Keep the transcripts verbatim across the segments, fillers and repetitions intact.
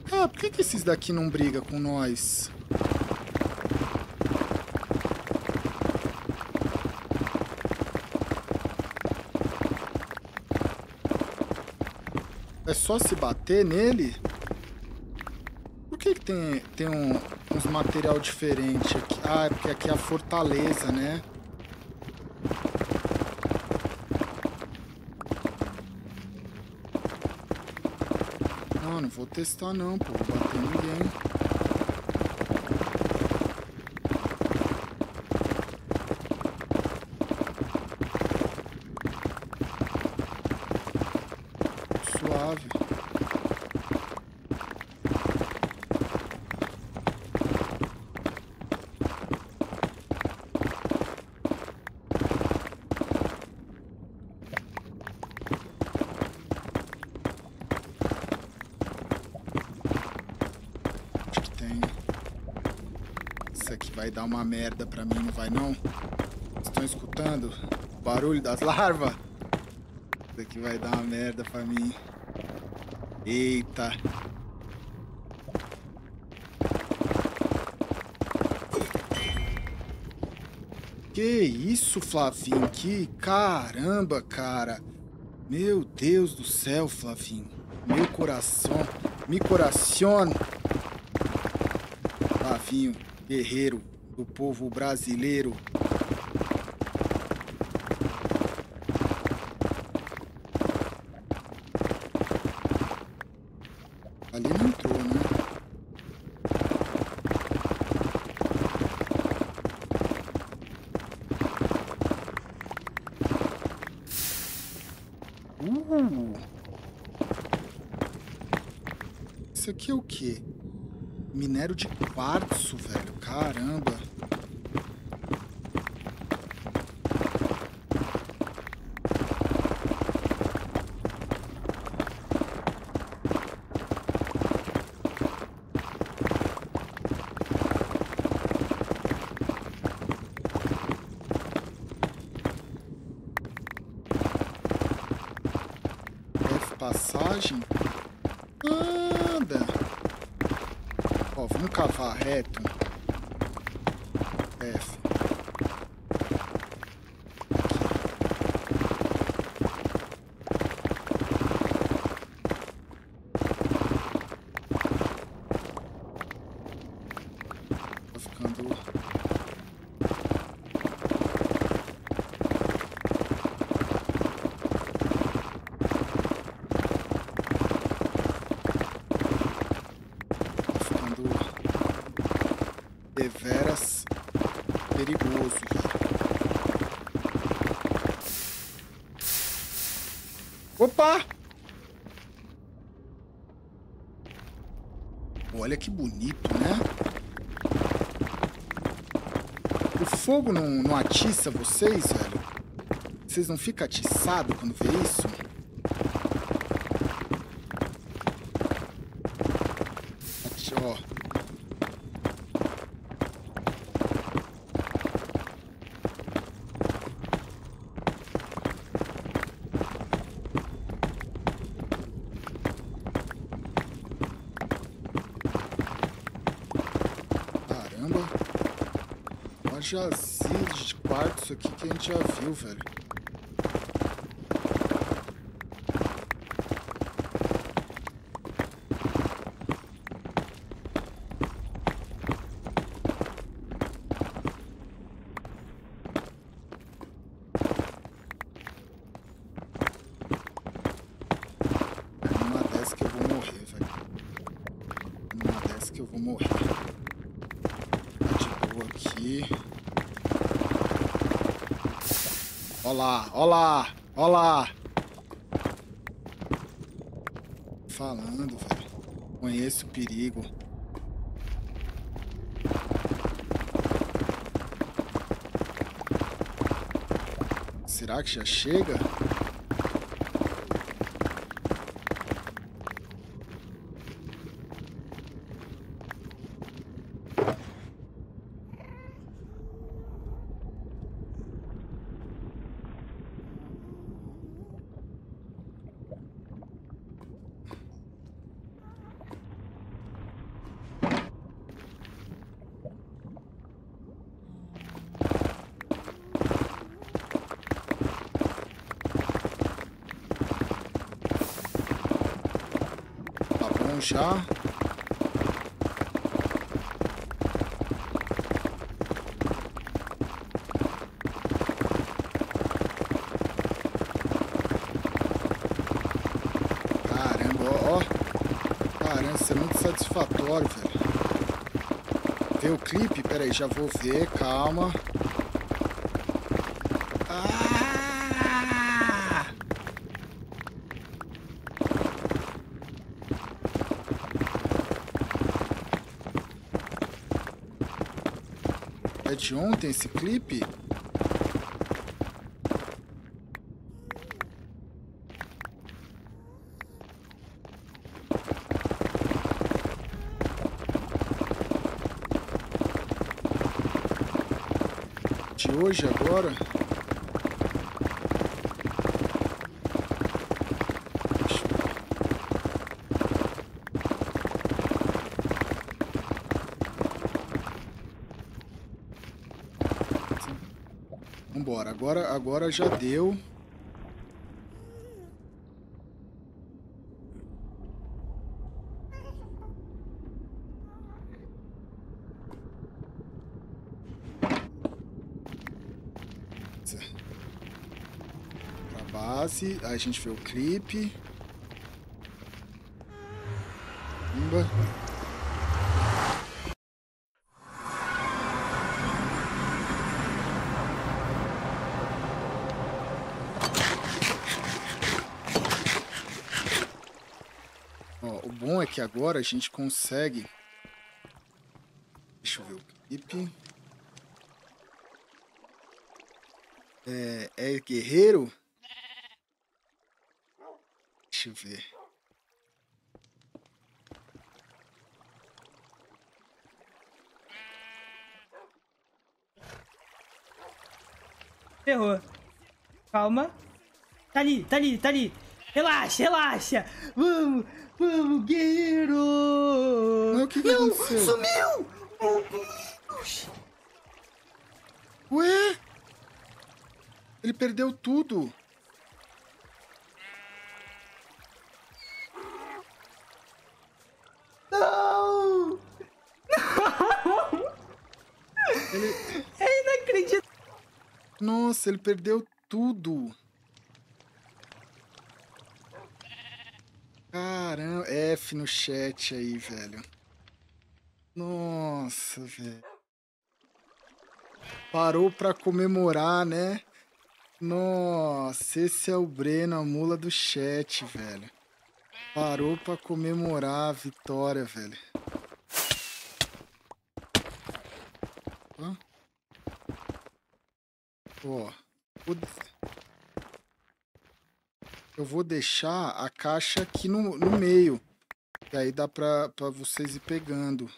Ah, por que que esses daqui não brigam com nós? É só se bater nele? Por que que tem, tem um, uns material diferente aqui? Ah, é porque aqui é a fortaleza, né? Não, não vou testar não, pô. Vou bater ninguém. Suave. Acho que tem. Isso aqui vai dar uma merda pra mim, não vai não? Estão escutando o barulho das larvas? Isso aqui vai dar uma merda pra mim. Eita. Que isso, Flavinho? Que caramba, cara. Meu Deus do céu, Flavinho. Meu coração. Mi coração. Flavinho, guerreiro do povo brasileiro. Ali não entrou, né? Uh! Isso aqui é o quê? Minério de quartzo, velho. Caramba. F passagem. Nada. Ó, vamos cavar reto. F. Tá ficando... Tá ficando... deveras perigoso, velho. Opa! Olha que bonito, né? O fogo não, não atiça vocês, velho? Vocês não ficam atiçados quando vê isso? Ati- Ó. Caramba. Uma jazida de quartzo aqui que a gente já viu, velho. É numa dessas que eu vou morrer, velho. Numa dessas que eu vou morrer. Tá de boa aqui. Ó lá, ó lá, ó lá. Falando, velho. Conheço o perigo. Será que já chega? chão já. Caramba, ó. Caramba, isso é muito satisfatório, velho. Ver o clipe? Pera aí, já vou ver, calma. Ah! É de ontem esse clipe? De hoje agora? Vambora, agora, agora já deu. Pra base, aí a gente vê o clipe. Pumba. Ó, o bom é que agora a gente consegue... Deixa eu ver o clipe. É, é guerreiro? Deixa eu ver. Ferrou. Calma. Tá ali, tá ali, tá ali. Relaxa, relaxa. Vamos, vamos, guerreiro. Mas o que que Não, aconteceu? sumiu. Meu Deus. Ué? Ele perdeu tudo. Não. Ele... É inacreditável. Nossa, ele perdeu tudo. Caramba, F no chat aí, velho. Nossa, velho. Parou pra comemorar, né? Nossa, esse é o Breno, a mula do chat, velho. Parou pra comemorar a vitória, velho. Ó. Ó. Eu vou deixar a caixa aqui no, no meio. E aí dá pra, pra vocês ir pegando.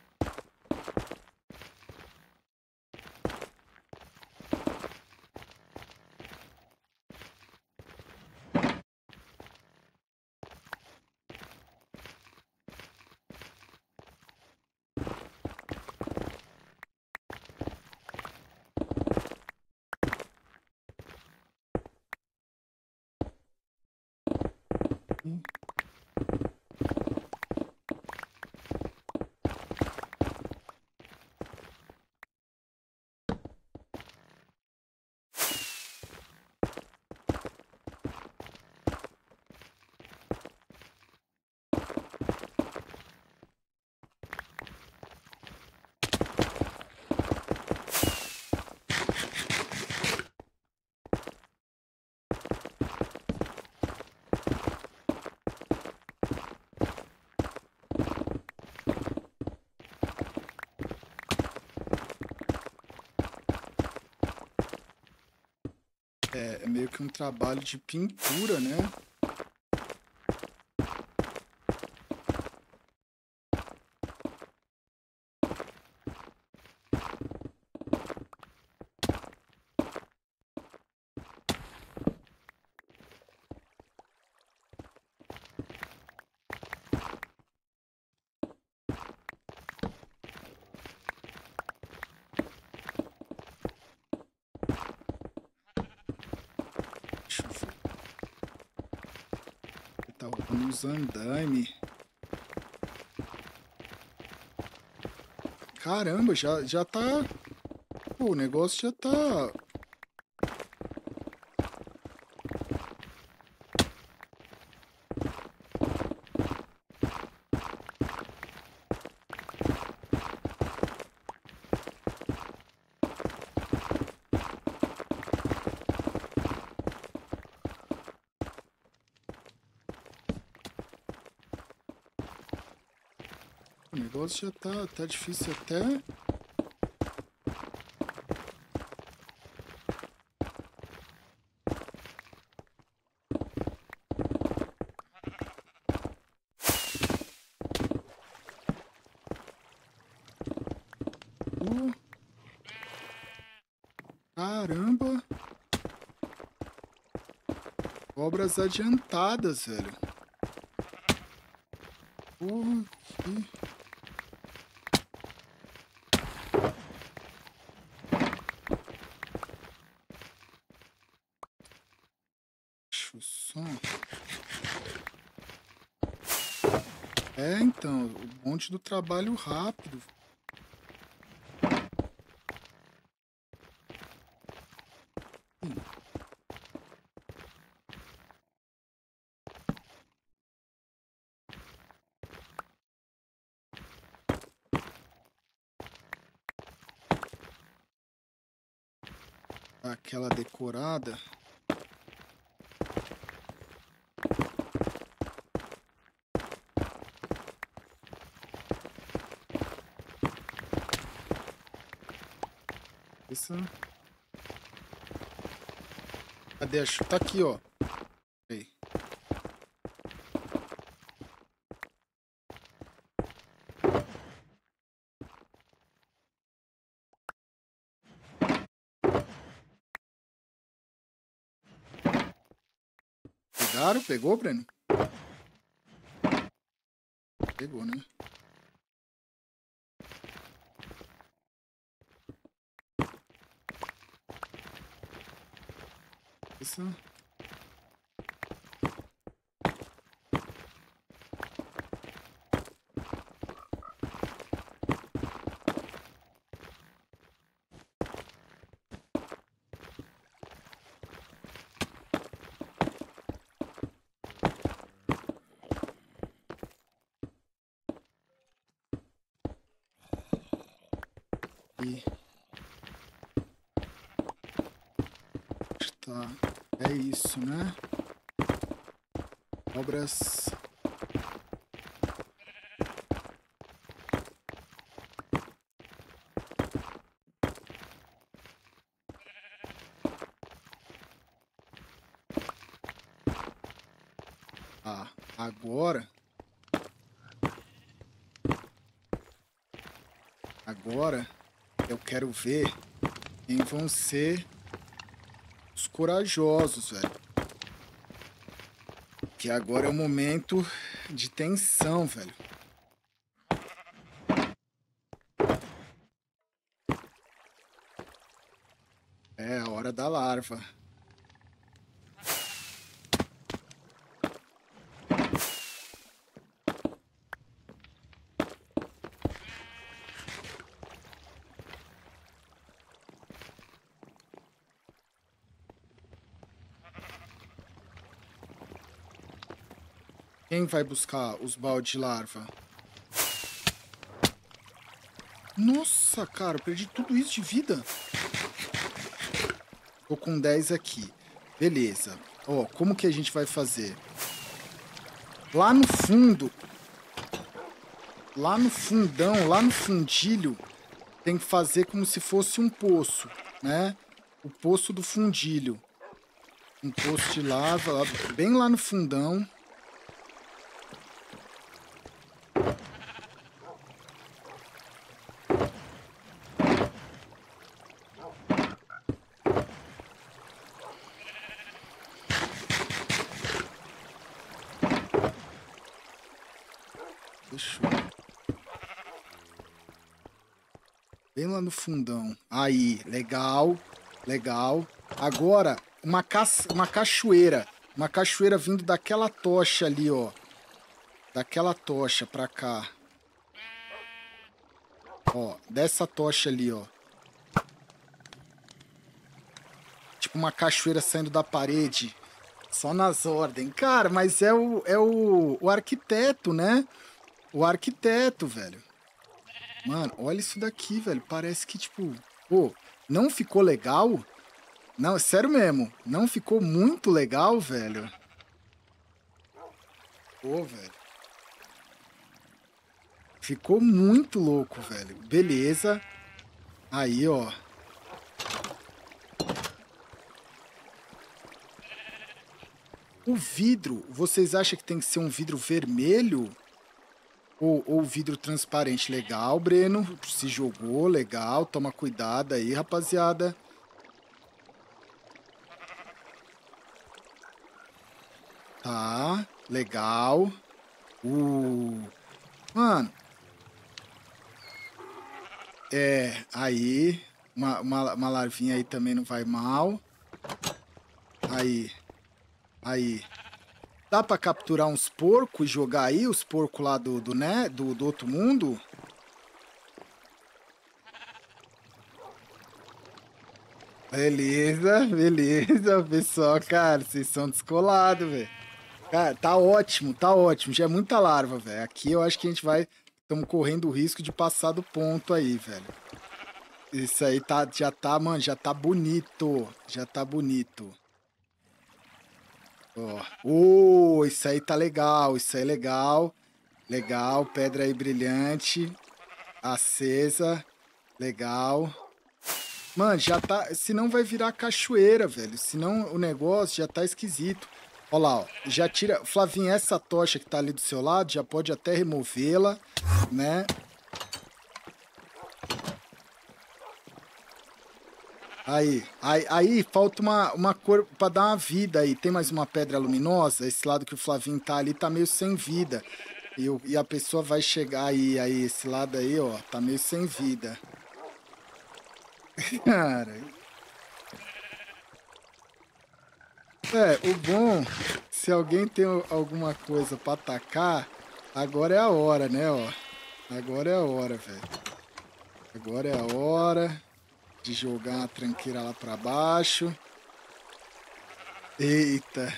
É, é meio que um trabalho de pintura, né? Deixa eu ver. Tá rolando uns andaime. Caramba, já, já tá... Pô, o negócio já tá... O negócio já tá, tá difícil até... Uh, caramba! Obras adiantadas, velho. Uh, que... Deixa o som. É, então, o bonde do trabalho rápido. Aquela decorada. Essa... Cadê a... Tá aqui, ó. Aí. Pegaram? Pegou, Breno? Pegou, né? Isso. E... Tá. É isso, né? Obras... Ah, agora... Agora eu quero ver quem vão ser os corajosos, velho. Que agora é o momento de tensão, velho. É a hora da larva. Quem vai buscar os baldes de larva? Nossa, cara, eu perdi tudo isso de vida. Tô com dez aqui. Beleza. Ó, como que a gente vai fazer? Lá no fundo, lá no fundão, lá no fundilho, tem que fazer como se fosse um poço, né? O poço do fundilho. Um poço de lava, bem lá no fundão. Fechou. Bem lá no fundão. Aí, legal, legal. Agora, uma, ca... uma cachoeira. Uma cachoeira vindo daquela tocha ali, ó. Daquela tocha pra cá. Ó, dessa tocha ali, ó. Tipo uma cachoeira saindo da parede. Só nas ordens. Cara, mas é o, é o, o arquiteto, né? O arquiteto, velho. Mano, olha isso daqui, velho. Parece que, tipo... Pô, não ficou legal? Não, sério mesmo. Não ficou muito legal, velho? Pô, velho. Ficou muito louco, velho. Beleza. Aí, ó. O vidro, vocês acham que tem que ser um vidro vermelho? Ou, ou vidro transparente? Legal, Breno. Se jogou, legal. Toma cuidado aí, rapaziada. Tá, legal. Uh, mano. É, aí. Uma, uma, uma larvinha aí também não vai mal. Aí. Aí. Dá pra capturar uns porcos e jogar aí? Os porcos lá do, do, né? do, do outro mundo? Beleza, beleza, pessoal. Cara, vocês são descolados, velho. Cara, tá ótimo, tá ótimo. Já é muita larva, velho. Aqui eu acho que a gente vai... Estamos correndo o risco de passar do ponto aí, velho. Isso aí tá, já tá, mano, já tá bonito. Já tá bonito. Ó. Oh, isso aí tá legal, isso aí é legal. Legal, pedra aí brilhante. Acesa. Legal. Mano, já tá... Senão vai virar cachoeira, velho. Senão o negócio já tá esquisito. Olha lá, ó. Já tira... Flavinha, essa tocha que tá ali do seu lado, já pode até removê-la, né? Aí, aí, aí falta uma, uma cor pra dar uma vida aí. Tem mais uma pedra luminosa? Esse lado que o Flavinho tá ali tá meio sem vida. E, o, e a pessoa vai chegar aí, aí, esse lado aí, ó, tá meio sem vida. Cara. É, o bom, se alguém tem alguma coisa pra atacar, agora é a hora, né, ó. Agora é a hora, velho. Agora é a hora de jogar uma tranqueira lá pra baixo. Eita.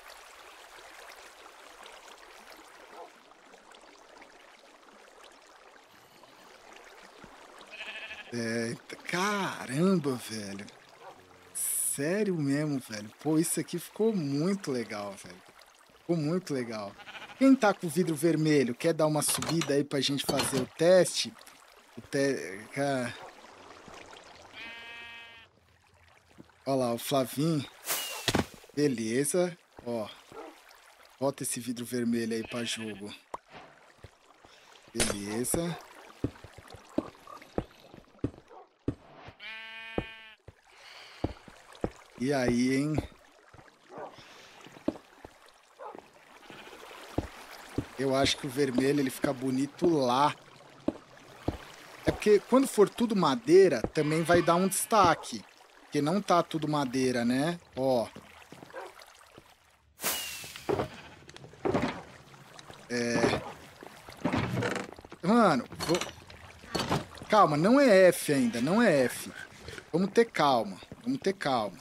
Eita. Caramba, velho. Sério mesmo, velho. Pô, isso aqui ficou muito legal, velho. Ficou muito legal. Quem tá com o vidro vermelho, quer dar uma subida aí pra gente fazer o teste? O te... Cara... Olha lá, o Flavinho. Beleza. Ó. Bota esse vidro vermelho aí pra jogo. Beleza. E aí, hein? Eu acho que o vermelho ele fica bonito lá. É porque quando for tudo madeira, também vai dar um destaque. Porque não tá tudo madeira, né? Ó. É... Mano, vou... calma, não é F ainda, não é F. Vamos ter calma, vamos ter calma.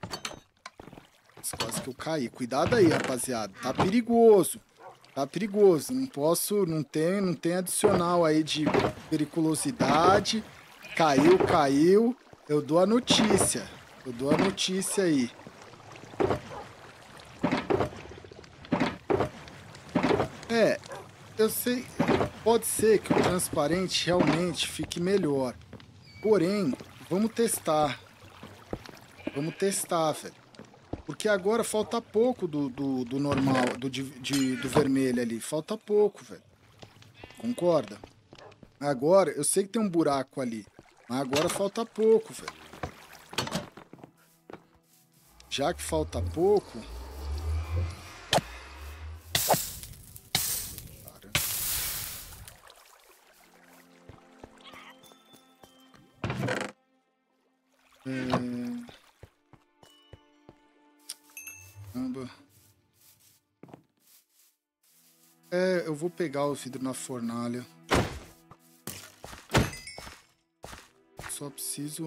Quase que eu caí. Cuidado aí, rapaziada. Tá perigoso. Tá perigoso. Não posso... Não tem, não tem adicional aí de periculosidade. Caiu, caiu. Eu dou a notícia. Eu dou a notícia aí. É, eu sei... Pode ser que o transparente realmente fique melhor. Porém, vamos testar. Vamos testar, velho. Porque agora falta pouco do, do, do normal, do, de, de, do vermelho ali. Falta pouco, velho. Concorda? Agora, eu sei que tem um buraco ali. Mas agora falta pouco, velho. Já que falta pouco... É... Caramba. É, eu vou pegar o vidro na fornalha. só preciso...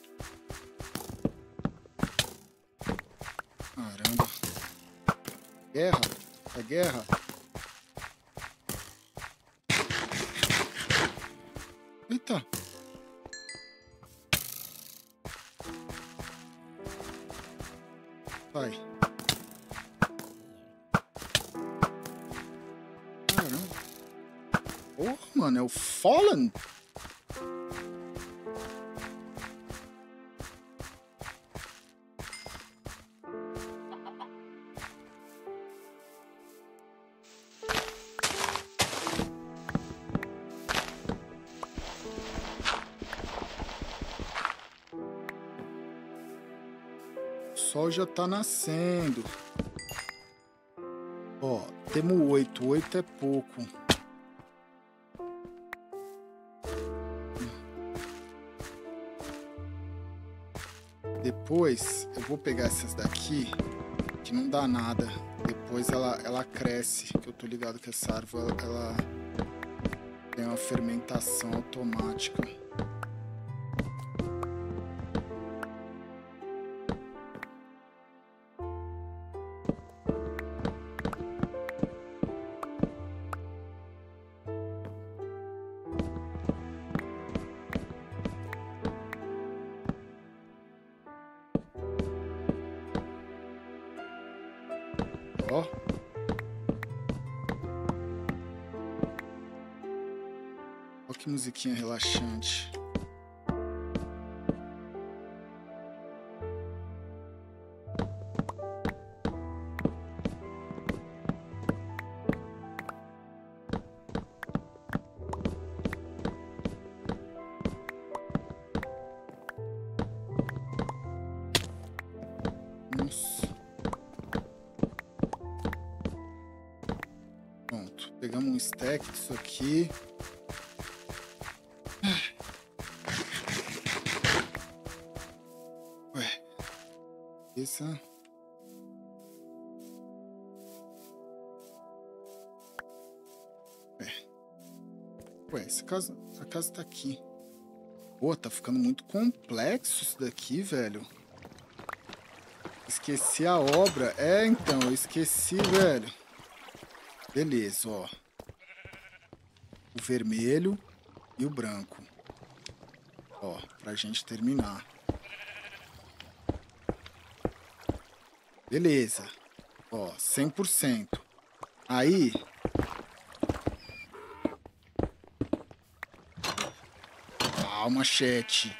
Caramba. Guerra. É guerra. Eita. Vai. Caramba. Porra, mano, é o Fallen? O sol já tá nascendo. Ó, temos oito. Oito é pouco. Depois eu vou pegar essas daqui, que não dá nada. Depois ela, ela cresce, que eu tô ligado que essa árvore ela, ela tem uma fermentação automática. Ó. Ó que musiquinha relaxante. Nossa. Pronto, pegamos um stack disso aqui. Ué, essa... Ué, Ué essa casa, essa casa tá aqui. Pô, tá ficando muito complexo isso daqui, velho. Esqueci a obra. É, então, eu esqueci, velho. Beleza, ó. O vermelho e o branco. Ó, pra gente terminar. Beleza. Ó, cem por cento. Aí... Calma, chat.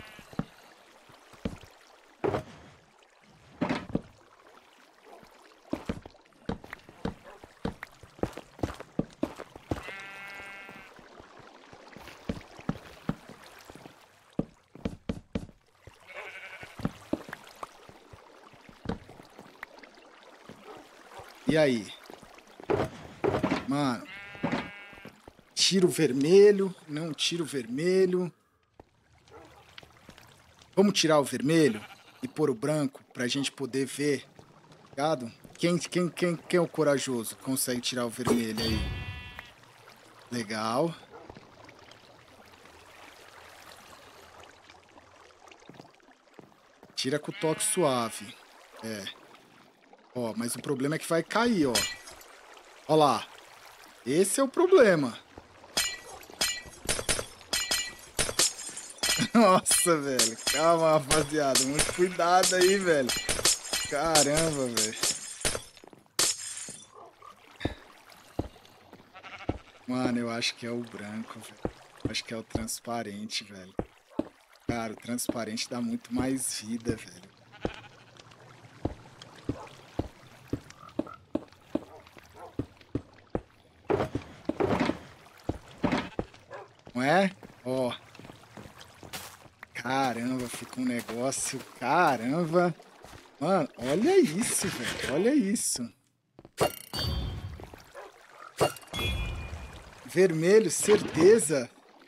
E aí? Mano. Tira o vermelho. Não tira o vermelho. Vamos tirar o vermelho e pôr o branco pra gente poder ver. Ligado? Quem, quem, quem, quem é o corajoso? Consegue tirar o vermelho aí. Legal. Tira com o toque suave. É. Ó, mas o problema é que vai cair, ó. Ó lá. Esse é o problema. Nossa, velho. Calma, rapaziada. Muito cuidado aí, velho. Caramba, velho. Mano, eu acho que é o branco, velho. Acho que é o transparente, velho. Cara, o transparente dá muito mais vida, velho. Não é? Ó. Caramba, fica um negócio... Caramba. Mano, olha isso, velho. Olha isso. Vermelho, certeza.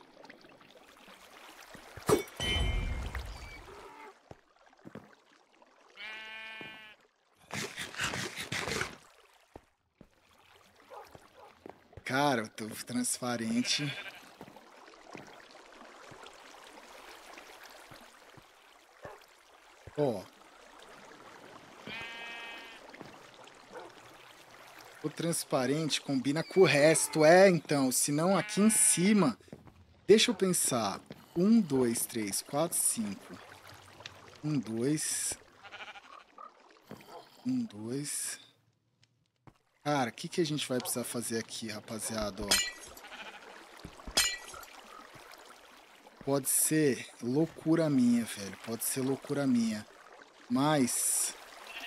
Cara, eu tô transparente. Ó. O transparente combina com o resto. É, então. Senão aqui em cima... Deixa eu pensar. Um, dois, três, quatro, cinco. Um, dois... Um, dois... Cara, o que, que a gente vai precisar fazer aqui, rapaziada, ó? Pode ser loucura minha, velho. Pode ser loucura minha. Mas...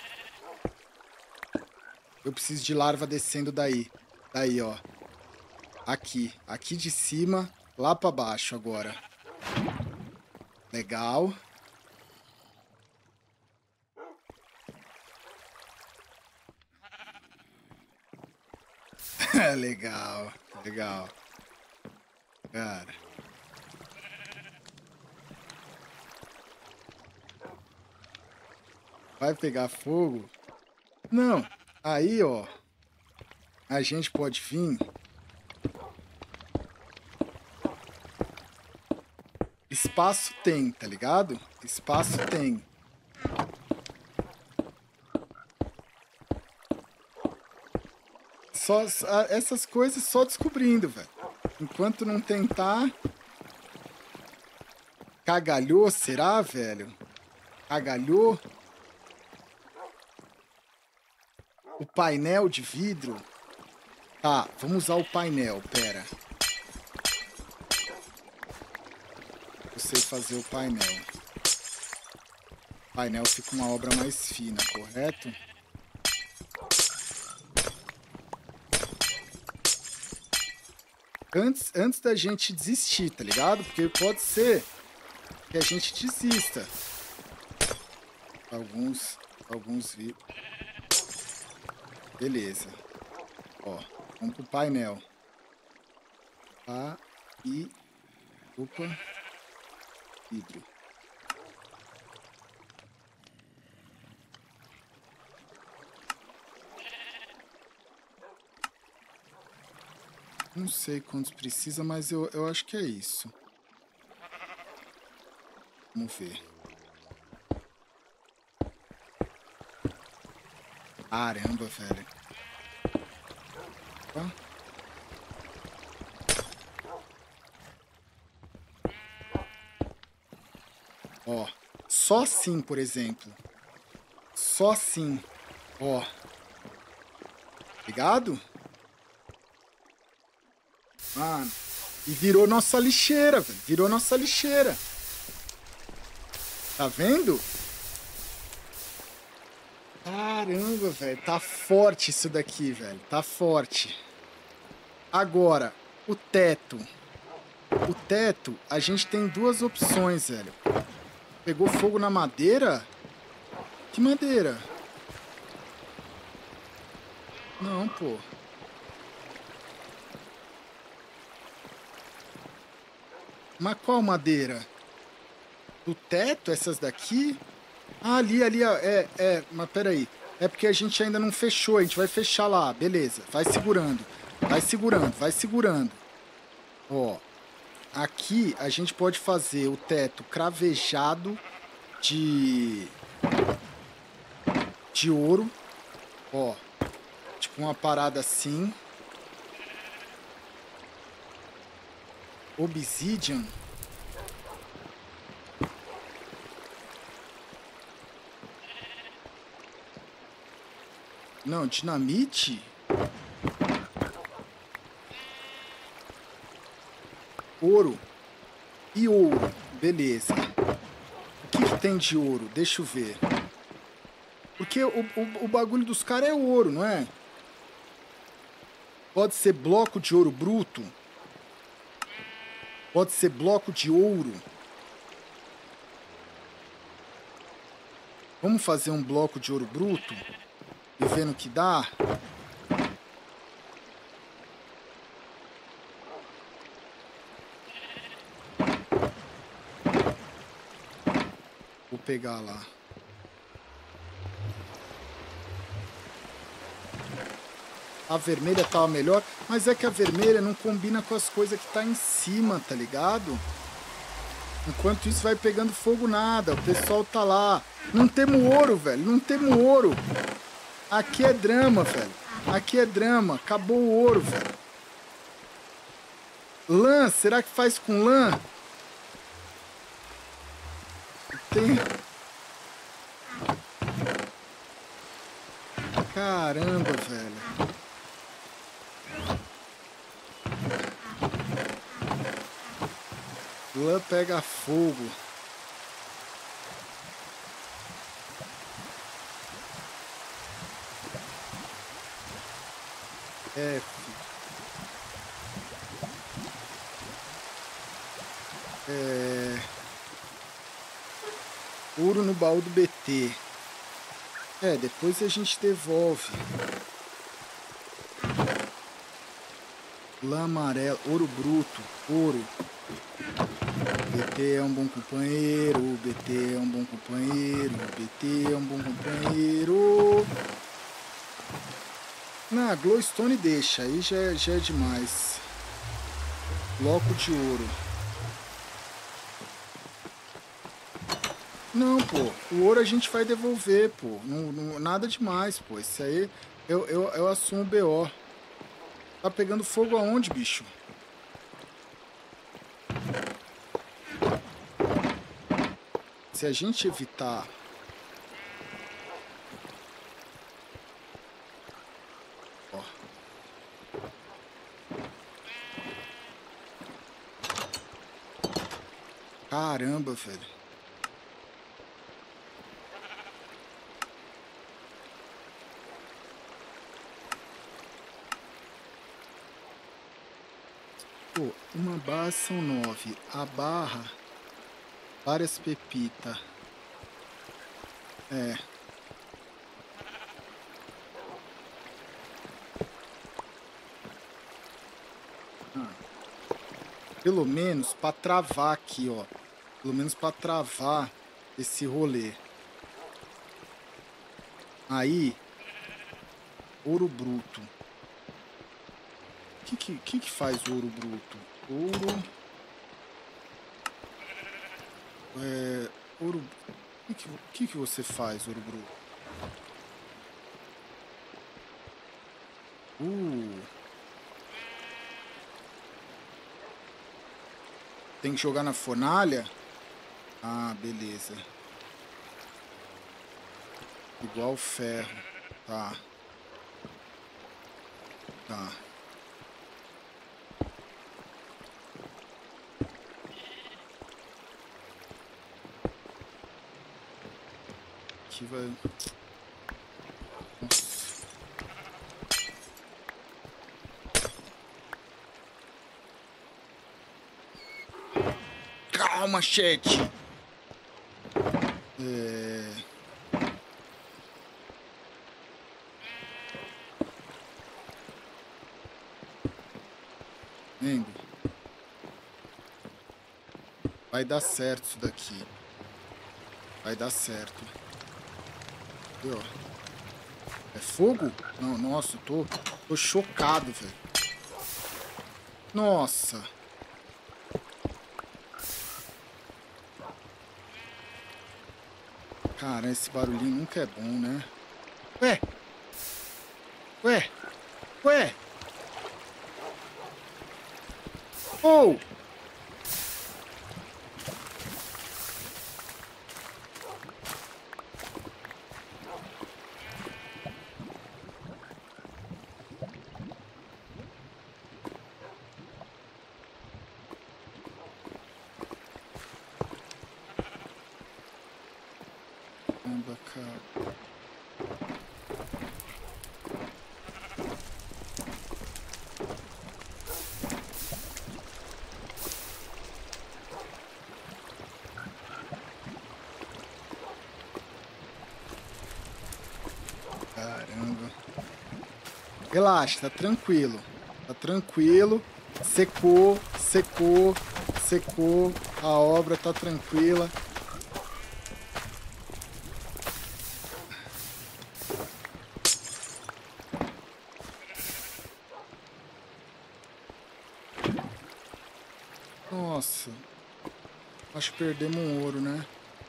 eu preciso de larva descendo daí. Daí, ó. Aqui. Aqui de cima, lá pra baixo agora. Legal. Legal. Legal. Cara. Vai pegar fogo? Não. Aí, ó. A gente pode vir. Espaço tem, tá ligado? Espaço tem. Só, essas coisas só descobrindo, velho. Enquanto não tentar... Cagalhou, será, velho? Cagalhou? O painel de vidro? Tá, vamos usar o painel, pera. Eu sei fazer o painel. O painel fica uma obra mais fina, correto? Antes, antes da gente desistir, tá ligado? Porque pode ser que a gente desista. Alguns, alguns vidros. Beleza. Ó, vamos pro painel. Tá, e... Opa. Vidro. Não sei quantos precisa, mas eu, eu acho que é isso. Vamos ver. Caramba, velho. Tá? Ó, só assim, por exemplo. Só assim. Ó. Ligado? Mano. E virou nossa lixeira, velho. Virou nossa lixeira. Tá vendo? Caramba, velho. Tá forte isso daqui, velho. Tá forte. Agora, o teto. O teto, a gente tem duas opções, velho. Pegou fogo na madeira? Que madeira? Não, pô. Mas qual madeira? Do teto, essas daqui? Ah, ali, ali, ó. É, é, mas peraí. É porque a gente ainda não fechou, a gente vai fechar lá. Beleza, vai segurando. Vai segurando, vai segurando. Ó. Aqui a gente pode fazer o teto cravejado de... de ouro. Ó. Tipo uma parada assim. Obsidian. Não, dinamite. Ouro. E ouro. Beleza. O que, que tem de ouro? Deixa eu ver. Porque o, o, o bagulho dos caras é ouro, não é? Pode ser bloco de ouro bruto. Pode ser bloco de ouro. Vamos fazer um bloco de ouro bruto? E vendo o que dá? Vou pegar lá. A vermelha tava melhor, mas é que a vermelha não combina com as coisas que tá em cima, tá ligado? Enquanto isso vai pegando fogo nada. O pessoal tá lá. Não temos ouro, velho. Não temos ouro. Aqui é drama, velho. Aqui é drama. Acabou o ouro, velho. Lã. Será que faz com lã? Tem... Caramba, velho. Lã pega fogo. É. É. Ouro no baú do B T. É, depois a gente devolve. Lã amarela, ouro bruto, ouro. B T é um bom companheiro, B T é um bom companheiro, B T é um bom companheiro. Não, glowstone deixa, aí já, é- já é demais. Bloco de ouro. Não, pô, o ouro a gente vai devolver, pô. Não, não- nada demais, pô. Isso aí eu, eu, eu assumo o B O. Tá pegando fogo aonde, bicho? Se a gente evitar... Ó. Caramba, velho. Pô, uma barra são nove. A barra... Várias pepitas. É. Ah. Pelo menos pra travar aqui, ó. Pelo menos pra travar esse rolê. Aí. Ouro bruto. O que que, que que faz ouro bruto? Ouro... É... Ouro... O que, que, que que você faz, ouro bruto? Uh... Tem que jogar na fornalha? Ah, beleza. Igual ferro. Tá. Tá. Aqui vai... Nossa. Calma, chat. É... Vendo? Vai dar certo isso daqui. Vai dar certo. Viu? É fogo? Não, nossa, eu tô, tô chocado, velho. Nossa. Cara, esse barulhinho nunca é bom, né? Ué? Ué? Ué? Oh! Caramba, cara. Caramba. Relaxa, tá tranquilo. Tá tranquilo. Secou, secou, secou. A obra tá tranquila. Nossa. Acho que perdemos um ouro, né?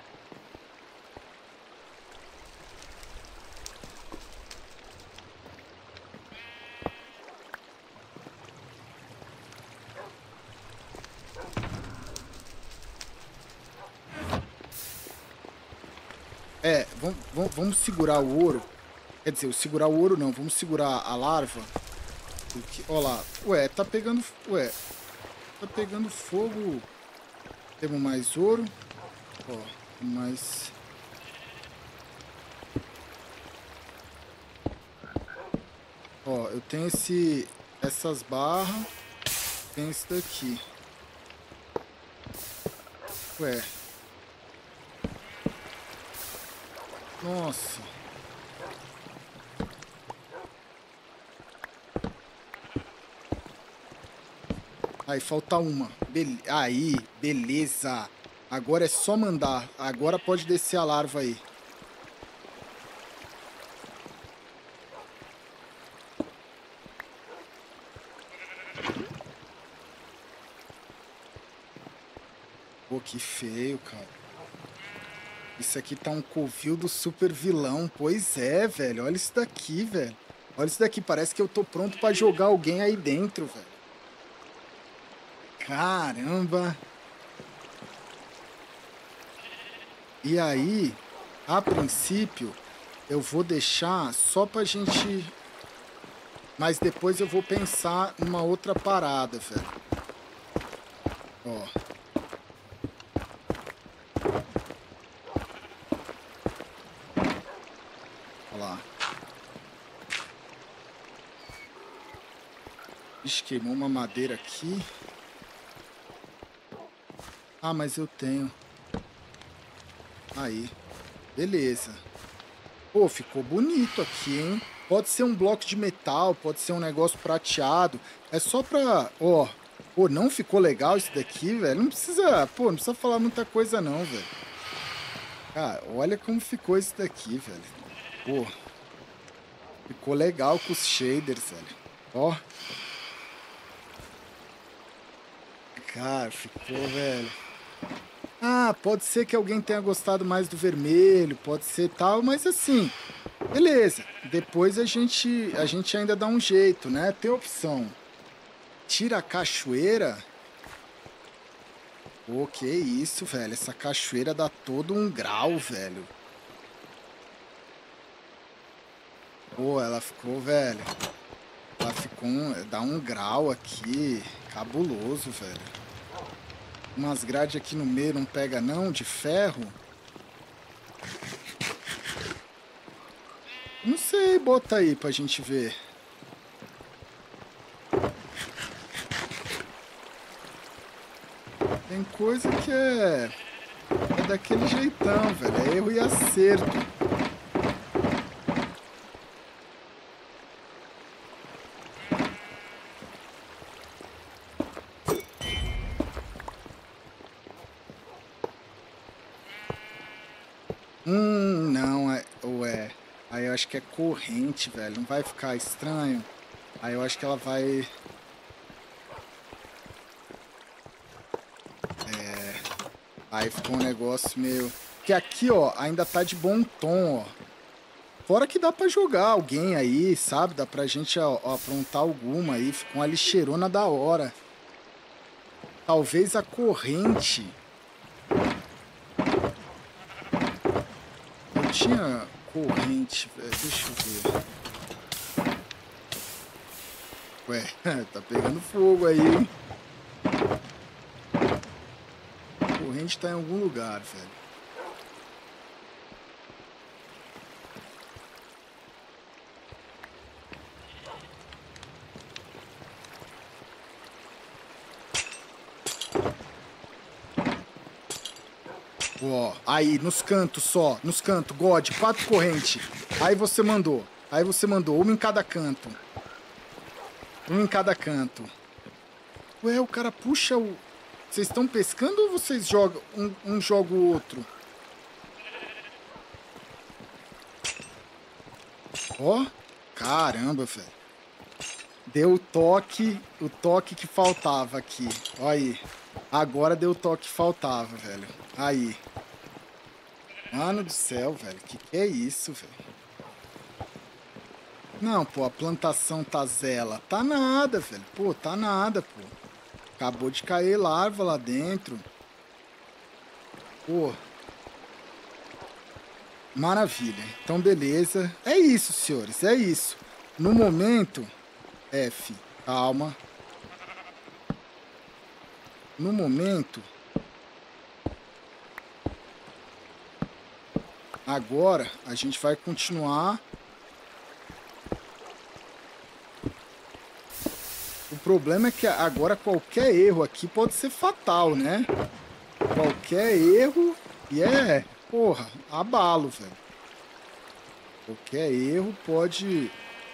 É, vamos, vamos, vamos segurar o ouro. Quer dizer, segurar o ouro não, vamos segurar a larva. Porque, ó lá, ué, tá pegando, ué, tá pegando fogo. Temos mais ouro. Ó, mais... Ó, eu tenho esse, essas barras. Tem esse daqui. Ué. Nossa. Aí, falta uma. Be aí, beleza. Agora é só mandar. Agora pode descer a larva aí. Pô, que feio, cara. Isso aqui tá um covil do super vilão. Pois é, velho. Olha isso daqui, velho. Olha isso daqui. Parece que eu tô pronto pra jogar alguém aí dentro, velho. Caramba. E aí, a princípio, eu vou deixar só pra gente... Mas depois eu vou pensar numa outra parada, velho. Ó. Olha lá. Ixi, queimou uma madeira aqui. Ah, mas eu tenho. Aí. Beleza. Pô, ficou bonito aqui, hein? Pode ser um bloco de metal, pode ser um negócio prateado. É só pra... Ó. Pô, não ficou legal isso daqui, velho? Não precisa... Pô, não precisa falar muita coisa não, velho. Cara, olha como ficou isso daqui, velho. Pô. Ficou legal com os shaders, velho. Ó. Cara, ficou, velho. Ah, pode ser que alguém tenha gostado mais do vermelho, pode ser tal, mas assim, beleza. Depois a gente, a gente ainda dá um jeito, né? Tem opção. Tira a cachoeira. Pô, que isso, velho. Essa cachoeira dá todo um grau, velho. Pô, ela ficou, velho. Ela ficou, um, dá um grau aqui, cabuloso, velho. Umas grades aqui no meio não pega não, de ferro. Não sei, bota aí pra gente ver. Tem coisa que é, é daquele jeitão, velho. É erro e acerto. Hum, não, é, ou é. Aí eu acho que é corrente, velho. Não vai ficar estranho. Aí eu acho que ela vai... É... Aí ficou um negócio meio... Porque aqui, ó, ainda tá de bom tom, ó. Fora que dá pra jogar alguém aí, sabe? Dá pra gente ó, ó, aprontar alguma aí. Ficou uma lixeirona da hora. Talvez a corrente... Eu tinha corrente, velho. Deixa eu ver. Ué, tá pegando fogo aí, hein? A corrente tá em algum lugar, velho. Ó, aí, nos cantos só, nos cantos, God, quatro correntes. Aí você mandou, aí você mandou, uma em cada canto. Uma em cada canto. Ué, o cara puxa o... Vocês estão pescando ou vocês jogam, um, um joga o outro? Ó, caramba, velho. Deu o toque, o toque que faltava aqui, ó aí. Agora deu o toque que faltava, velho. Aí. Mano do céu, velho. Que que é isso, velho? Não, pô, a plantação tá zela. Tá nada, velho. Pô, tá nada, pô. Acabou de cair larva lá dentro. Pô. Maravilha. Então, beleza. É isso, senhores. É isso. No momento... F. Calma. No momento... Agora, a gente vai continuar... O problema é que agora qualquer erro aqui pode ser fatal, né? Qualquer erro e é, porra, abalo, velho. Qualquer erro pode...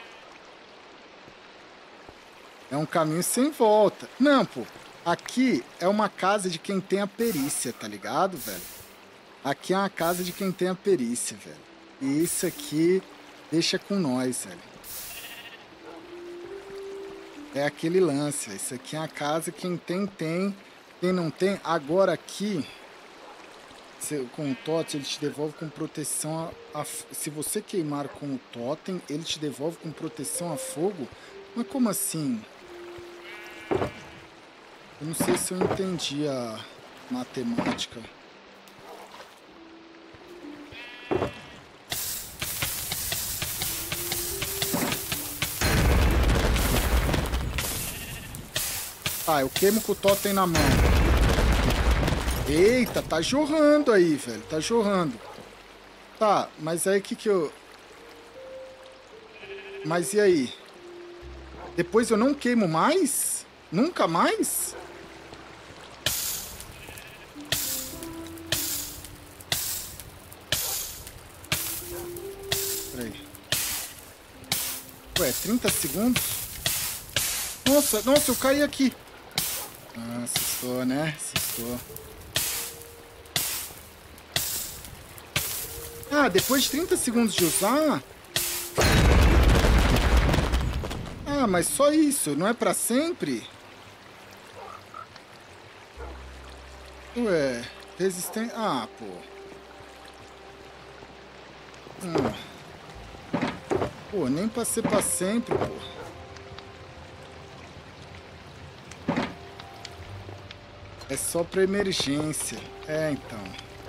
É um caminho sem volta. Não, pô. Aqui é uma casa de quem tem a perícia, tá ligado, velho? Aqui é uma casa de quem tem a perícia, velho. E isso aqui deixa com nós, velho. É aquele lance, isso aqui é a casa, quem tem, tem, quem não tem. Agora aqui, com o totem, ele te devolve com proteção a, a... Se você queimar com o totem, ele te devolve com proteção a fogo? Mas como assim? Eu não sei se eu entendi a matemática. Ah, eu queimo com o totem na mão. Eita, tá jorrando aí, velho. Tá jorrando. Tá, mas aí que que eu... Mas e aí? Depois eu não queimo mais? Nunca mais? Peraí. Ué, trinta segundos? Nossa, nossa, eu caí aqui. Ah, assustou, né? Assustou. Ah, depois de trinta segundos de usar... Ah, mas só isso, não é pra sempre? Ué, resistência... Ah, pô. Hum. Pô, nem pra ser pra sempre, pô. É só pra emergência. É, então.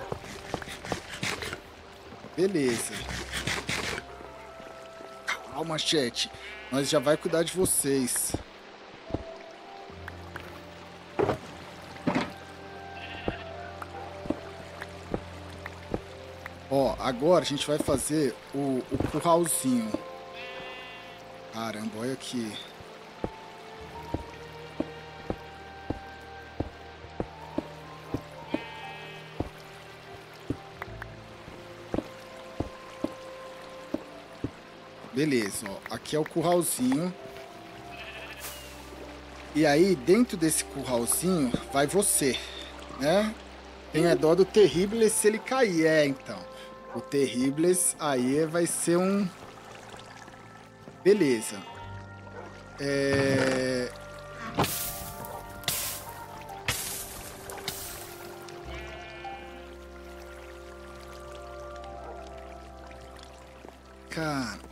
Beleza. Calma, chat. Nós já vai cuidar de vocês. Ó, agora a gente vai fazer o, o curralzinho. Caramba, olha aqui. Beleza, ó. Aqui é o curralzinho. E aí, dentro desse curralzinho, vai você, né? Tem a dó do Terribles se ele cair. É, então. O Terribles aí vai ser um... Beleza. É... Cara...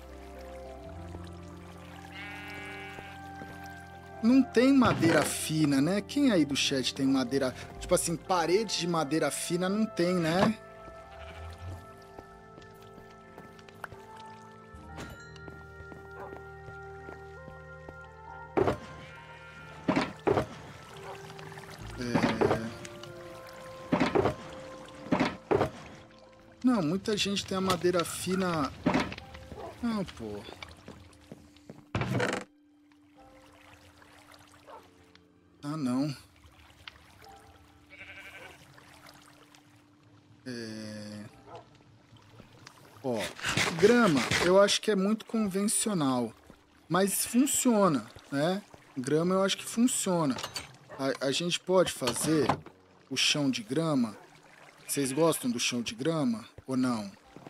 Não tem madeira fina, né? Quem aí do chat tem madeira... Tipo assim, parede de madeira fina não tem, né? É... Não, muita gente tem a madeira fina... Não, pô... Ah, não. É... Ó, grama, eu acho que é muito convencional, mas funciona, né? Grama eu acho que funciona. A, a gente pode fazer o chão de grama. Vocês gostam do chão de grama ou não?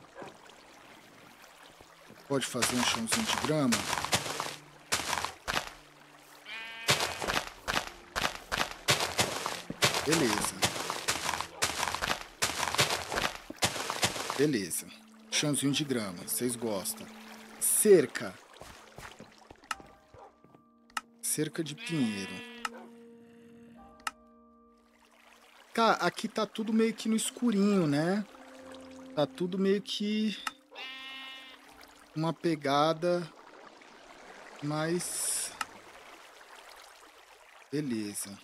Pode fazer um chãozinho de grama? Beleza. Beleza. Chãozinho de grama, vocês gostam. Cerca. Cerca de pinheiro. Cara, aqui tá tudo meio que no escurinho, né? Tá tudo meio que uma pegada mais... Beleza.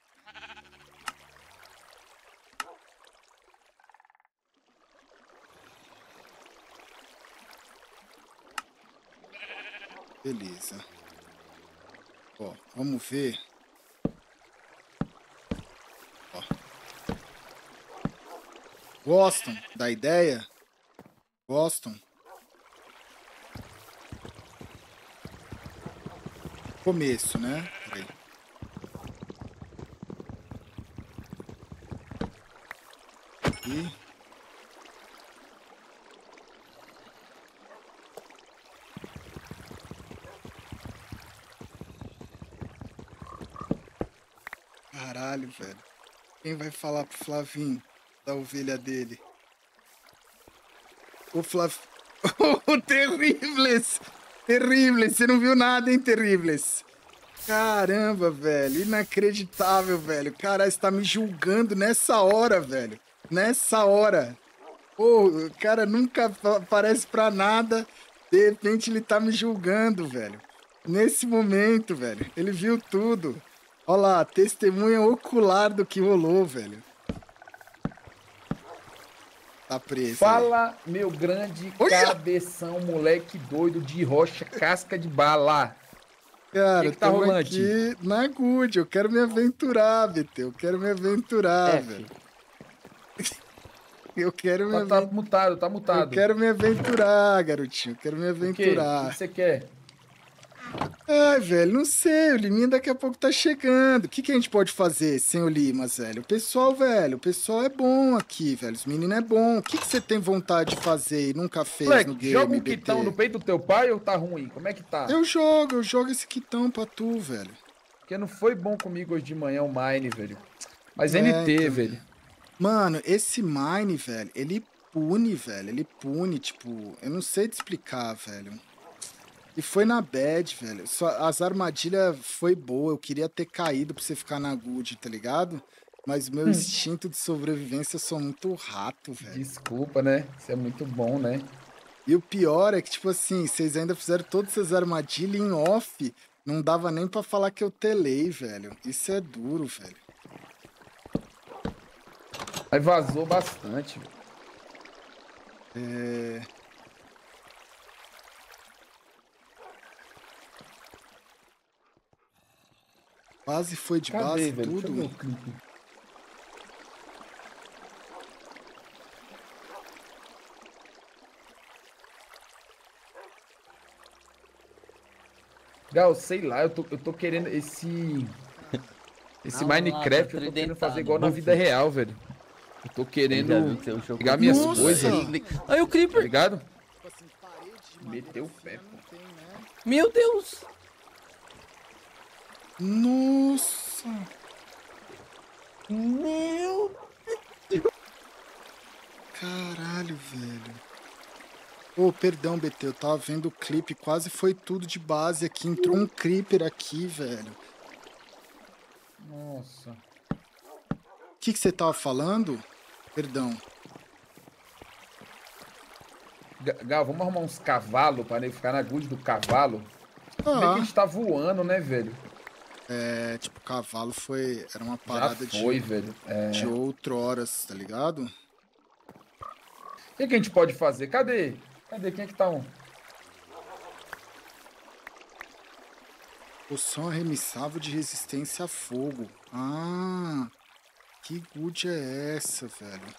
Beleza. Ó, vamos ver. Ó. Gostam da ideia? Gostam? Começo, né? Peraí. Aqui. Caralho, velho. Quem vai falar pro Flavinho da ovelha dele? O Flav... O Terribles! Terribles! Você não viu nada, hein, Terribles? Caramba, velho. Inacreditável, velho. Caralho, você tá me julgando nessa hora, velho. Nessa hora. Pô, o cara nunca aparece pra nada. De repente ele tá me julgando, velho. Nesse momento, velho. Ele viu tudo. Olha lá, testemunha ocular do que rolou, velho. Tá preso. Fala, aí. Meu grande Olha. Cabeção, moleque doido de rocha, casca de bala. Cara, que que tá rolando aqui na good. Eu quero me aventurar, B T. Eu quero me aventurar, F. velho. Eu quero me tá, aventurar. Tá mutado, tá mutado. Eu quero me aventurar, garotinho. Eu quero me aventurar. O que você quer? Ai, velho, não sei. O Liminha daqui a pouco tá chegando. O que, que a gente pode fazer sem o Limas, velho? O pessoal, velho, o pessoal é bom aqui, velho. Os meninos é bom. O que, que você tem vontade de fazer e nunca fez Moleque, no game, joga um B T? quitão no peito do teu pai ou tá ruim? Como é que tá? Eu jogo, eu jogo esse quitão pra tu, velho. Porque não foi bom comigo hoje de manhã o Mine, velho. Mas é, N T, então... velho. Mano, esse Mine, velho, ele pune, velho. Ele pune, tipo... Eu não sei te explicar, velho. E foi na bad, velho. Só, as armadilhas foi boa. Eu queria ter caído pra você ficar na good, tá ligado? Mas o meu hum. instinto de sobrevivência, eu sou muito rato, velho. Desculpa, né? Isso é muito bom, né? E o pior é que, tipo assim, vocês ainda fizeram todas essas armadilhas em off. Não dava nem pra falar que eu telei, velho. Isso é duro, velho. Aí vazou bastante. É... Base foi de Cadê, base, velho? tudo. Deixa eu ver o clipe. Gal, sei lá, eu tô, eu tô querendo esse... Esse não, Minecraft não, eu tô querendo fazer igual na vida real, velho. Eu tô querendo pegar minhas Nossa. coisas. Aí o Creeper. Tá ligado? Meteu o pé, pô. Meu Deus. Nossa. Meu Deus. Caralho, velho. Ô, oh, perdão, B T, eu tava vendo o clipe, quase foi tudo de base aqui. Entrou um creeper aqui, velho. Nossa. O que que você tava falando? Perdão. Gal, vamos arrumar uns cavalos pra ele ficar na good do cavalo. Ah. Como é que a gente tá voando, né, velho? É, tipo, cavalo foi... Era uma parada Já foi, de... velho. É... De outroras, tá ligado? O que, que a gente pode fazer? Cadê? Cadê? Quem é que tá um? Poção arremessável de resistência a fogo. Ah, que good é essa, velho?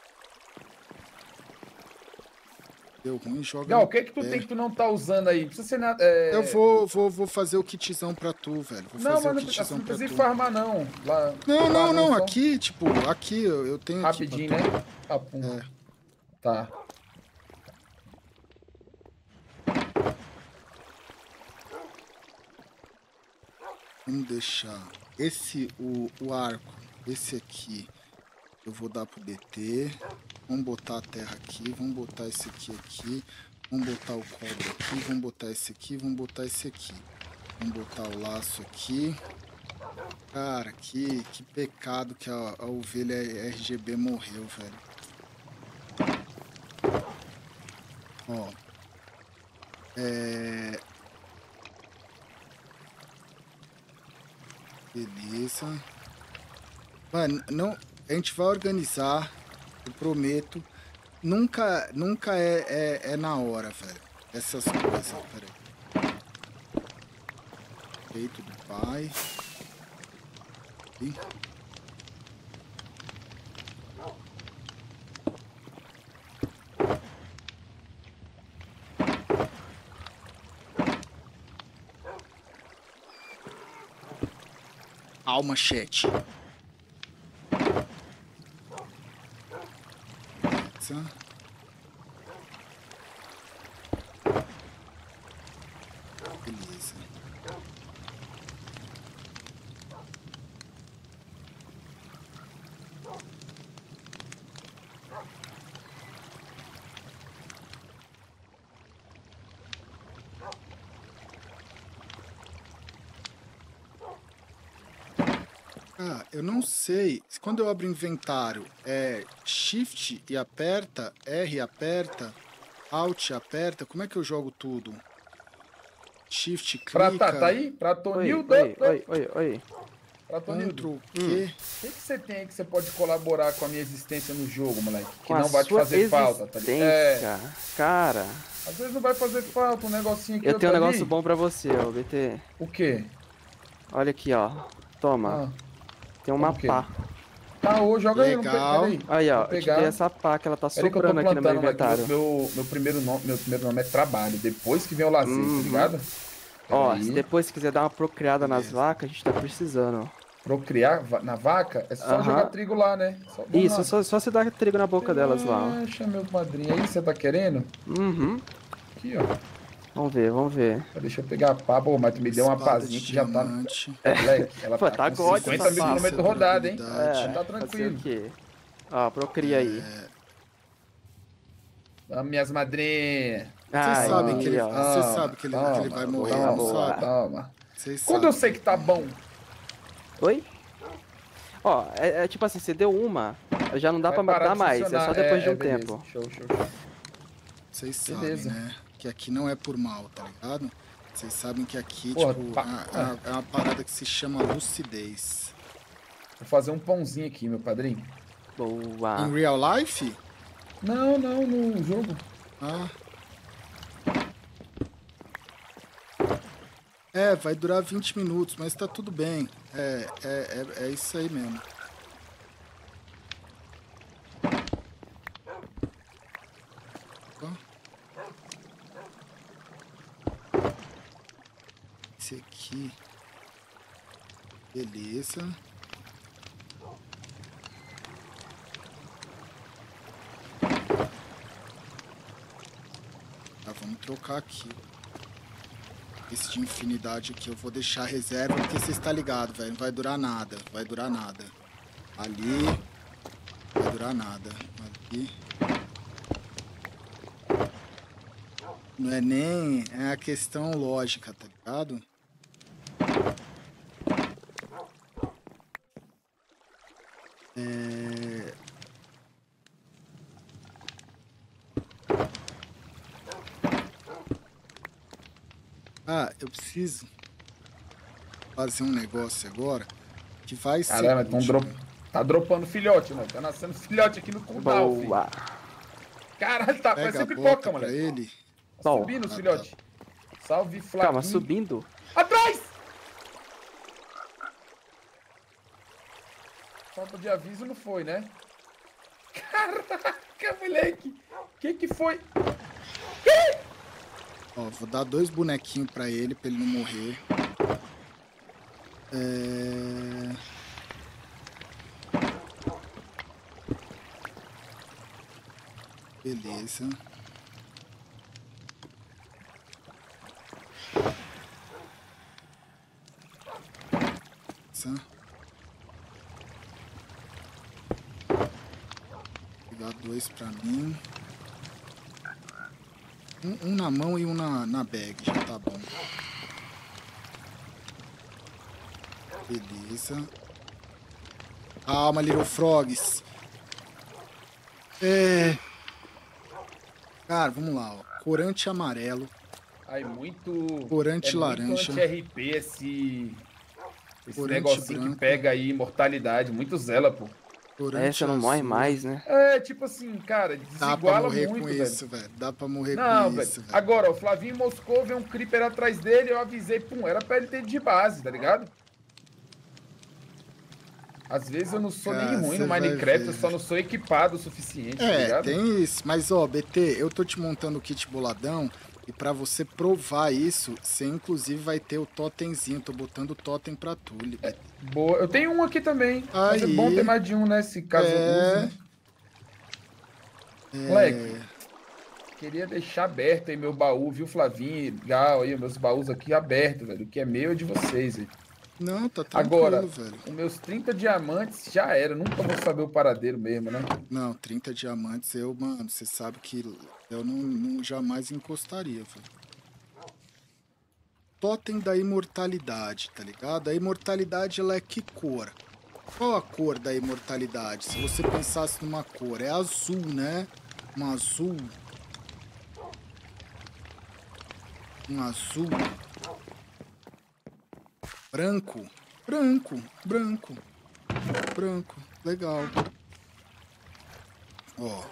Deu ruim, joga. Gal, o que é que tu tem que tu não tá usando aí? Precisa ser nada. É... Eu vou, vou, vou fazer o kitzão pra tu, velho. Vou não, fazer mas o kitzão não precisa tu. farmar, não. Lá, não, lá não, não. só... Aqui, tipo, aqui eu, eu tenho. Rapidinho, aqui né? Ah, pum. É. Tá. Vamos deixar esse, o, o arco, Esse aqui eu vou dar pro B T. Vamos botar a terra aqui. Vamos botar esse aqui aqui. Vamos botar o cobre aqui. Vamos botar esse aqui. Vamos botar esse aqui. Vamos botar o laço aqui. Cara, que, que pecado que a, a ovelha R G B morreu, velho. Ó. É... Beleza. Mano, não, a gente vai organizar, eu prometo. Nunca, nunca é, é, é na hora, velho. Essas coisas, peraí. Peito do pai. E... Alma chat. Beleza. Ah, eu não sei. Quando eu abro inventário, é Shift e aperta, R e aperta, Alt e aperta. Como é que eu jogo tudo? Shift, clica... Prata, tá aí? Pratonildo? Oi, oi, oi, oi. Pratonildo, o quê? O que, que você tem aí que você pode colaborar com a minha existência no jogo, moleque? Que Com não a vai te sua fazer falta, tá ligado? existência, cara. Às vezes não vai fazer falta um negocinho aqui. Eu tenho um outro negócio ali. bom pra você, ó, B T. O quê? Olha aqui, ó. Toma. Ah, Tem uma como que? pá. tá, ô, joga Legal. aí. Peraí. Aí, ó. Vou Eu te pegar. dei essa pá que ela tá Peraí que eu tô sobrando aqui no meu plantando, moleque. inventário. Meu, meu, primeiro nome, meu primeiro nome é trabalho. Depois que vem o lazer, Uhum. tá ligado? Ó, Peraí. se depois você quiser dar uma procriada nas Beleza. vacas, a gente tá precisando. Procriar va- na vaca, é só Aham. jogar trigo lá, né? Só, vamos Isso, lá. só, só você dar trigo na boca delas lá, ó. Poxa, meu padrinho. Aí você tá querendo? Uhum. Aqui, ó. Vamos ver, vamos ver. Deixa eu pegar a pá. Pô, mas tu me deu uma Espada pazinha de que já tá... diamante. Moleque, ela Pô, tá, tá com gótico cinquenta essa mil pá. quilômetros rodada, hein? Durabilidade. Tá Fazer tranquilo. o quê? Ó, procria aí. Vamos, minhas madrinhas. Vocês Aí, sabem que ele, ó. vocês sabem que ele, que ele vai morrer, boa, não boa. sabe? Toma. Vocês Quando eu sabem. sei que tá bom? Oi? Ó, é, é tipo assim, você deu uma, já não dá Vai pra parar dar de mais, é funcionar. só depois É, de um é, beleza. tempo. Show, show, show. Vocês sabem, Beleza. né? Que aqui não é por mal, tá ligado? Vocês sabem que aqui, Porra, tipo, pa- é, é uma parada que se chama lucidez. Vou fazer um pãozinho aqui, meu padrinho. Boa. Em real life? Não, não, no jogo. Ah. É, vai durar vinte minutos, mas tá tudo bem. É, é, é, é isso aí mesmo. Ó. Esse aqui. Beleza. Tá, vamos trocar aqui. Esse de infinidade aqui eu vou deixar reserva, porque você está ligado, velho. Não vai durar nada. Vai durar nada. Ali. Não vai durar nada. Ali. Não é nem... É a questão lógica, tá ligado? É... Ah, eu preciso fazer um negócio agora que vai ser... Caramba, tão útil. dro... tá dropando filhote, mano. Tá nascendo filhote aqui no cooldown, filho. Boa. Caralho, tá Pega parecendo a pipoca, boca pra moleque. ele. Tá Bom. subindo os Ah, filhotes. Salve, Flavinho. Calma, subindo? Atrás! Falta de aviso não foi, né? Caraca, moleque. Que que foi? Ó, vou dar dois bonequinhos pra ele, pra ele não morrer. É... Beleza. Essa. Dá dois pra mim. Um, um na mão e um na, na bag, já tá bom. Beleza. Calma, Little Frogs. É... Cara, vamos lá, ó. Corante amarelo. Ai, muito... Corante é laranja. Muito R P esse... Esse Corante negocinho branco. que pega aí imortalidade. Muito zela, pô. Corante Essa não morre azul. mais, né? É, tipo assim, cara, Dá pra desiguala morrer muito, com velho. isso, velho. Dá pra morrer Não, com velho. isso, velho. Agora, o Flavinho Moscou, vem um creeper atrás dele, eu avisei, pum, era pra ele ter de base, tá ligado? Às vezes eu não sou Cara, nem ruim cê no vai Minecraft, ver. eu só não sou equipado o suficiente, tá É, ligado? tem isso. Mas, ó, B T, eu tô te montando o kit boladão e pra você provar isso, você inclusive vai ter o totemzinho. Tô botando o totem pra tu, B T. Boa. Eu tenho um aqui também. Mas é Aí. bom ter mais de um, né? Se caso É. eu use, né? É... Moleque, queria deixar aberto aí meu baú, viu, Flavinho? Gal aí, meus baús aqui abertos, velho. O que é meu é de vocês, velho. Não, tá tranquilo, Agora, velho. os meus trinta diamantes já era. Nunca vou saber o paradeiro mesmo, né? Não, trinta diamantes, eu, mano, você sabe que eu não, não jamais encostaria, velho. Totem da imortalidade, tá ligado? A imortalidade, ela é que cor? Qual a cor da imortalidade? Se você pensasse numa cor, é azul, né? Um azul. Um azul. Branco. Branco. Branco. Branco. Legal. Ó.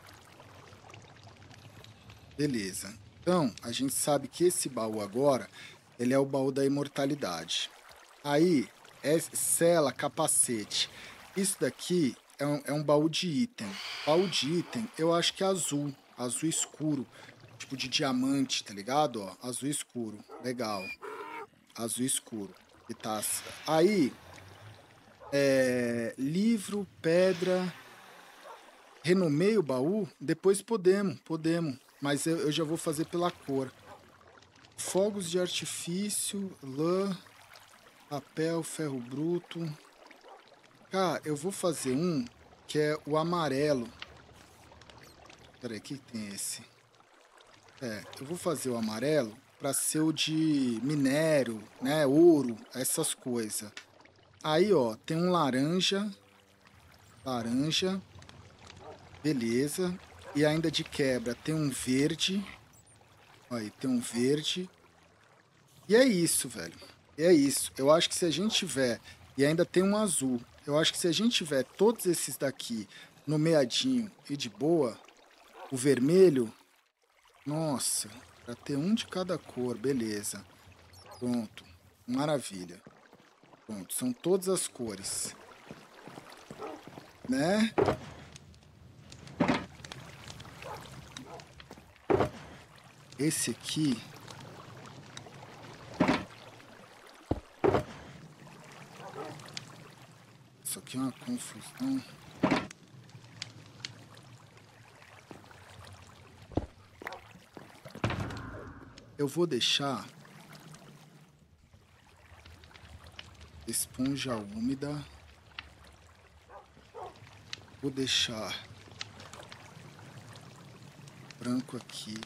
Beleza. Então, a gente sabe que esse baú agora, ele é o baú da imortalidade. Aí, é cela, capacete. Isso daqui é um, é um baú de item. Baú de item, eu acho que é azul. Azul escuro. Tipo de diamante, tá ligado? Ó, azul escuro. Legal. Azul escuro. E tá. Aí, é, livro, pedra. Renomeio o baú? Depois podemos, podemos. Mas eu, eu já vou fazer pela cor. Fogos de artifício, lã, papel, ferro bruto. Cara, eu vou fazer um que é o amarelo. Peraí, que tem esse? É, eu vou fazer o amarelo para ser o de minério, né? Ouro, essas coisas. Aí, ó, tem um laranja. Laranja. Beleza. E ainda de quebra tem um verde. Aí, tem um verde. E é isso, velho. E é isso. Eu acho que se a gente tiver... E ainda tem um azul. Eu acho que se a gente tiver todos esses daqui nomeadinho e de boa, o vermelho... Nossa, para ter um de cada cor, beleza. Pronto. Maravilha. Pronto, são todas as cores. Né? Esse aqui... Isso aqui é uma confusão. Eu vou deixar esponja úmida. Vou deixar branco aqui.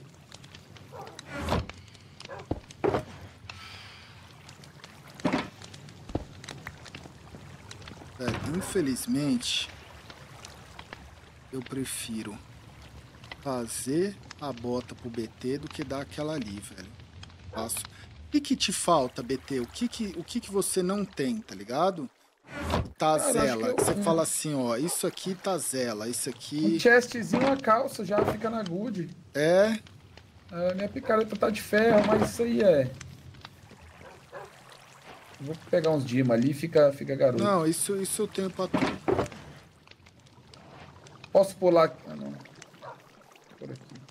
É, infelizmente, eu prefiro fazer a bota pro B T do que dar aquela ali, velho. Faço. O que que te falta, B T? O que que, o que que você não tem, tá ligado? Tá zela. Você eu... fala assim, ó, isso aqui tá zela, isso aqui... Um chestzinho, uma calça, já fica na good. É? É, minha picareta tá de ferro, mas isso aí é... Vou pegar uns dimas ali e fica, fica garoto. Não, isso, isso eu tenho pra tu. Posso pular aqui? Ah, não. Por aqui.